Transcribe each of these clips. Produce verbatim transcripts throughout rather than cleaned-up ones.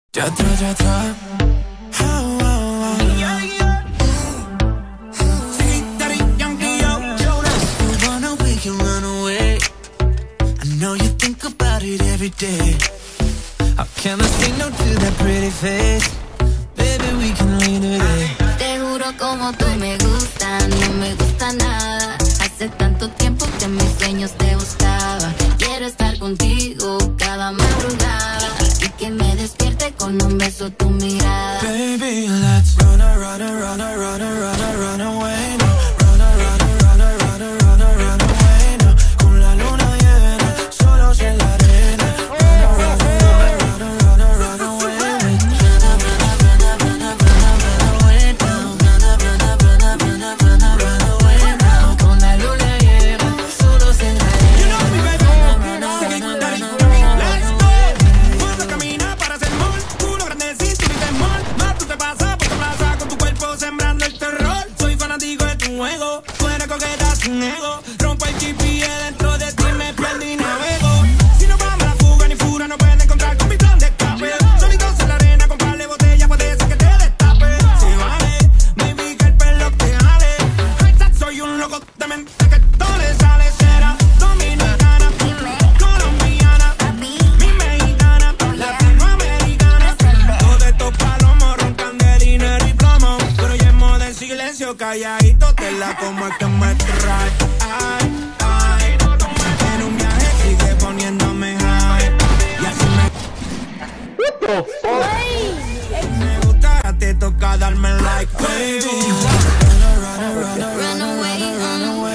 Ya atrás, ya atrás. Oh, oh, oh. Yeah, yeah. Sing, daddy, Yankee, yo. If we wanna, we can run away. I know you think about it every day. How can I say no to that pretty face? Baby, we can leave today. Te juro como tú me gustas, no me gusta nada. Hace tanto tiempo que en mis sueños te buscaba. Quiero estar contigo cada madrugada y que me despierte con un beso tu mirada. Baby, let's run, run, run, run, run, run, run away now. Run, run, run, run, run, run away now. Con la luna llena, solos en la arena. Run, run, run, run, run away. Run, run, run, run away now. Run, run, run, run, run away now. Con la luna llena, solos en la arena. You know me, baby. Let's go. Vamos a caminar para hacer mall. Culo grande sin tu temor. Más tú te pasas por tu plaza con tu cuerpo sembrando el terror. Soy fanático de tu juego. Tú eres coqueta sin ego. Rompo el G P S dentro de ti, me pierdo y navego. Si no vamos a la fuga ni fura, no puedes encontrar con mi plan de escape. Solitos en la arena, comprarle botella, puede ser que te destape. Si vale, baby, que el pelo te jale. Soy un loco de mente que todo le sale. Será dominicana, colombiana, mi mexicana, latinoamericana. Todo esto palomos roncan de dinero y plomo. Pero ya en moda en silencio, calladito, te la como es que me trae. Ay, ay, en un viaje sigue poniéndome high. Y así me... What the fuck? Me gusta, te toca darme like, baby. Run away, run away.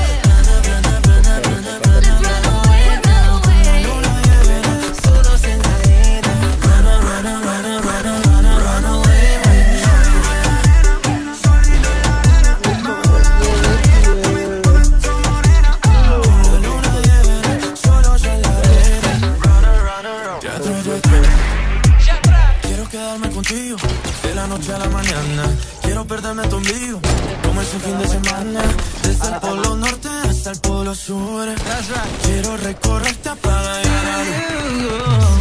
Quiero quedarme contigo de la noche a la mañana. Quiero perderme tu ombligo como ese fin de semana. Desde el polo norte hasta el polo sur. Quiero recorrerte para llegar a